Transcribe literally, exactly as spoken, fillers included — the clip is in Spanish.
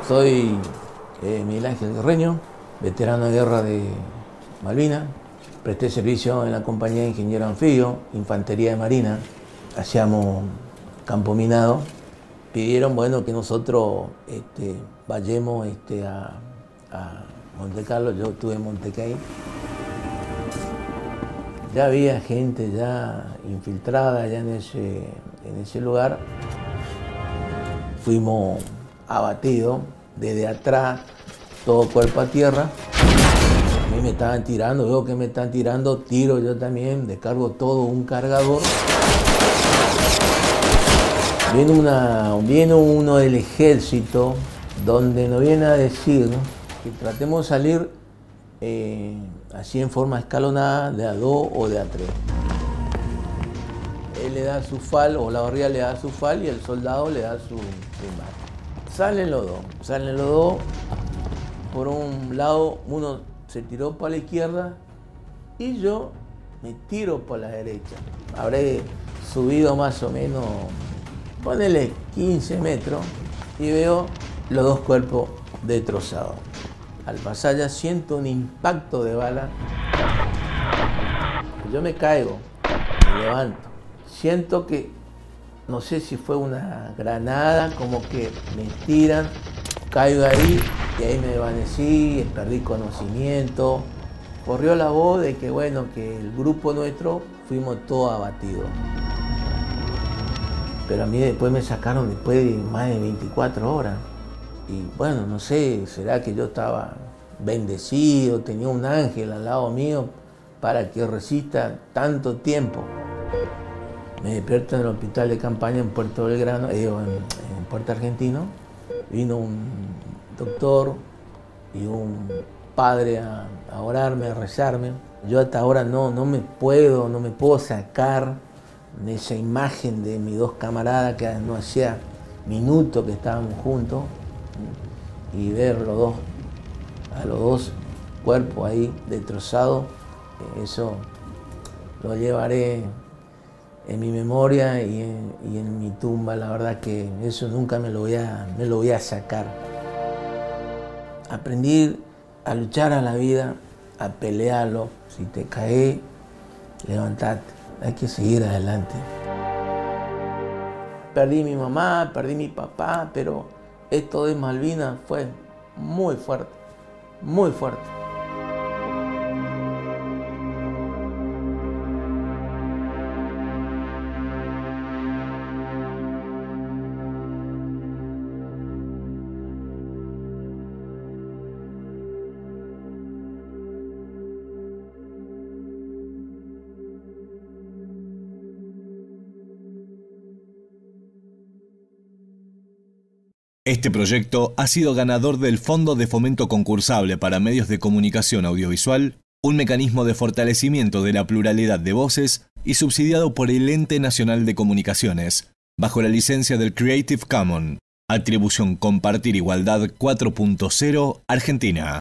Soy eh, Miguel Ángel Guerreño, veterano de guerra de Malvinas. Presté servicio en la compañía de ingeniero anfibio, infantería de marina. Hacíamos campo minado. Pidieron, bueno, que nosotros este, vayamos este, a, a Monte Carlo. Yo estuve en Montecaí. Ya había gente ya infiltrada ya en ese, en ese lugar. Fuimos abatidos desde atrás, todo cuerpo a tierra. A mí me estaban tirando, veo que me están tirando, tiro yo también, descargo todo un cargador. Viene, una, viene uno del ejército donde nos viene a decir que tratemos de salir eh, así en forma escalonada, de a dos o de a tres. Él le da su fal, o la barriga le da su fal y el soldado le da su primaria. Salen los dos, salen los dos. Por un lado, uno se tiró para la izquierda y yo me tiro para la derecha. Habré subido más o menos, ponele quince metros, y veo los dos cuerpos destrozados. Al pasar ya siento un impacto de bala. Yo me caigo, me levanto. Siento que, no sé si fue una granada, como que me tiran, caigo ahí y ahí me desvanecí, perdí conocimiento. Corrió la voz de que, bueno, que el grupo nuestro fuimos todos abatidos. Pero a mí después me sacaron después de más de veinticuatro horas. Y bueno, no sé, será que yo estaba bendecido, tenía un ángel al lado mío para que resista tanto tiempo. Me despierto en el hospital de campaña en Puerto Belgrano, eh, en, en Puerto Argentino. Vino un doctor y un padre a, a orarme, a rezarme. Yo hasta ahora no, no me puedo, no me puedo sacar de esa imagen de mis dos camaradas que no hacía minutos que estábamos juntos, y ver los dos, a los dos cuerpos ahí destrozados, eso lo llevaré en mi memoria y en, y en mi tumba. La verdad que eso nunca me lo voy a, me lo voy a sacar. Aprendí a luchar a la vida, a pelearlo. Si te caes, levantate. Hay que seguir adelante. Perdí mi mamá, perdí mi papá, pero esto de Malvinas fue muy fuerte, muy fuerte. Este proyecto ha sido ganador del Fondo de Fomento Concursable para Medios de Comunicación Audiovisual, un mecanismo de fortalecimiento de la pluralidad de voces, y subsidiado por el Ente Nacional de Comunicaciones, bajo la licencia del Creative Commons. Atribución Compartir Igualdad cuatro punto cero, Argentina.